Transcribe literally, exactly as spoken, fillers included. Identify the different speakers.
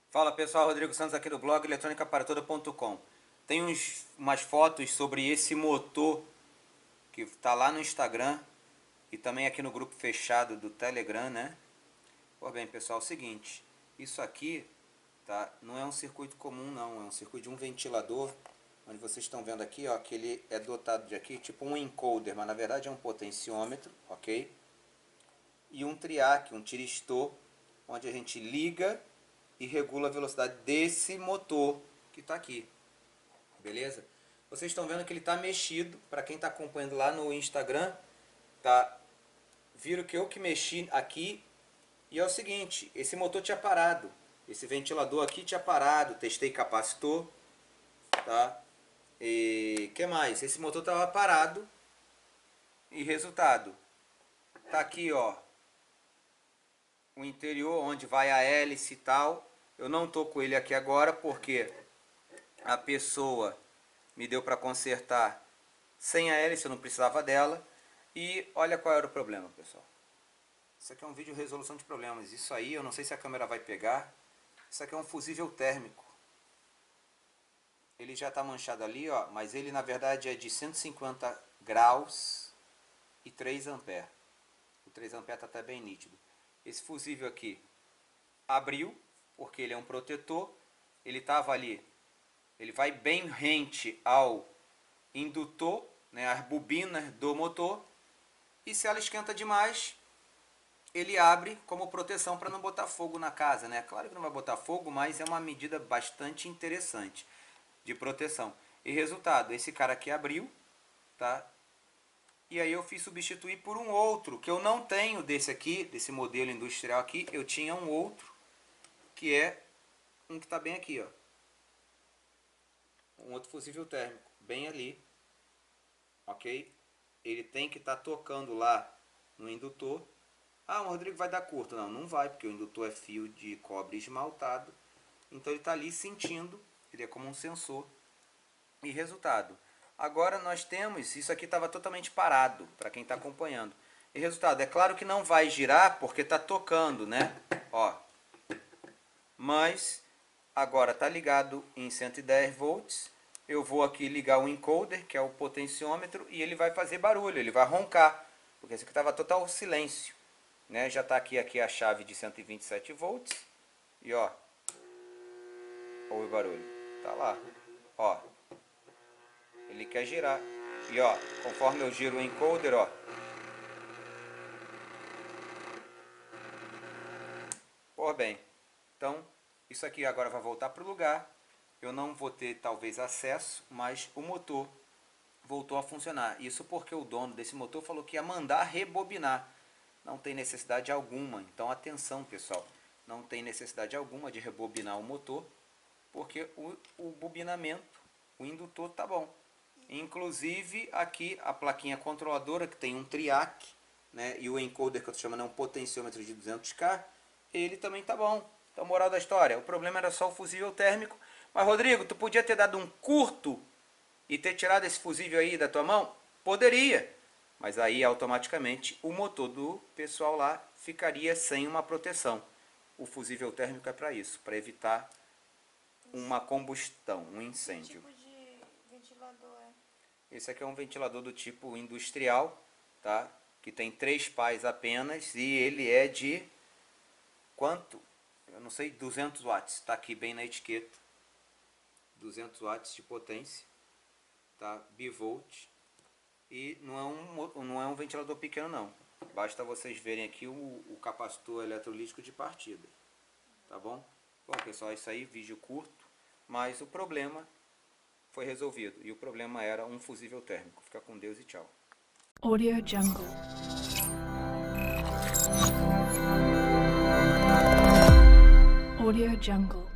Speaker 1: Fala pessoal, Rodrigo Santos aqui do blog eletrônica para toda ponto com. Tem uns, umas fotos sobre esse motor que está lá no Instagram e também aqui no grupo fechado do Telegram, né? Pois bem pessoal, é o seguinte, isso aqui tá, não é um circuito comum não, é um circuito de um ventilador, onde vocês estão vendo aqui, ó, que ele é dotado de aqui, tipo um encoder, mas na verdade é um potenciômetro, ok? E um triac, um tiristor, onde a gente liga e regula a velocidade desse motor que está aqui, beleza? Vocês estão vendo que ele está mexido, para quem está acompanhando lá no Instagram, tá? Viram que eu que mexi aqui, e é o seguinte, esse motor tinha parado, esse ventilador aqui tinha parado, testei capacitor, tá? E que mais? Esse motor estava parado, e resultado, tá aqui ó, o interior onde vai a hélice e tal. Eu não tô com ele aqui agora porque a pessoa me deu para consertar sem a hélice, eu não precisava dela. E olha qual era o problema, pessoal. Isso aqui é um vídeo de resolução de problemas. Isso aí, eu não sei se a câmera vai pegar. Isso aqui é um fusível térmico. Ele já está manchado ali, ó, mas ele na verdade é de cento e cinquenta graus e três amperes. O três amperes está até bem nítido. Esse fusível aqui abriu, porque ele é um protetor, ele estava ali, ele vai bem rente ao indutor, né, as bobinas do motor, e se ela esquenta demais, ele abre como proteção para não botar fogo na casa, né? Claro que não vai botar fogo, mas é uma medida bastante interessante de proteção. E resultado, esse cara aqui abriu, tá? E aí eu fiz substituir por um outro, que eu não tenho desse aqui, desse modelo industrial aqui, eu tinha um outro, que é um que está bem aqui, ó. Um outro fusível térmico, bem ali, ok? Ele tem que estar tá tocando lá no indutor. Ah, o Rodrigo vai dar curto. Não, não vai, porque o indutor é fio de cobre esmaltado. Então ele está ali sentindo, ele é como um sensor. E resultado, agora nós temos, isso aqui estava totalmente parado, para quem está acompanhando. E resultado, é claro que não vai girar, porque está tocando, né? Ó. Mas agora está ligado em cento e dez volts. Eu vou aqui ligar o encoder, que é o potenciômetro, e ele vai fazer barulho, ele vai roncar, porque esse aqui estava total silêncio, né? Já está aqui, aqui a chave de cento e vinte e sete volts. E ó, ouve o barulho, tá lá, ó. Ele quer girar. E ó, conforme eu giro o encoder, ó, por bem. Então, isso aqui agora vai voltar para o lugar. Eu não vou ter talvez acesso, mas o motor voltou a funcionar. Isso porque o dono desse motor falou que ia mandar rebobinar. Não tem necessidade alguma. Então atenção pessoal, não tem necessidade alguma de rebobinar o motor, porque o, o bobinamento, o indutor tá bom. Inclusive aqui a plaquinha controladora que tem um triac, né, e o encoder que eu estou chamando é um potenciômetro de duzentos K, ele também tá bom. Então, moral da história, o problema era só o fusível térmico. Mas Rodrigo, tu podia ter dado um curto e ter tirado esse fusível aí da tua mão? Poderia, mas aí automaticamente o motor do pessoal lá ficaria sem uma proteção. O fusível térmico é para isso, para evitar uma combustão, um incêndio.
Speaker 2: Que tipo de ventilador é?
Speaker 1: Esse aqui é um ventilador do tipo industrial, tá? Que tem três pás apenas e ele é de quanto? Eu não sei, duzentos watts, está aqui bem na etiqueta. duzentos watts de potência, tá? Bivolt. E não é um, não é um ventilador pequeno não. Basta vocês verem aqui o, o capacitor eletrolítico de partida. Tá bom? Bom pessoal, isso aí, vídeo curto. Mas o problema foi resolvido. E o problema era um fusível térmico. Fica com Deus e tchau.
Speaker 3: Audio Jungle. Audio Jungle.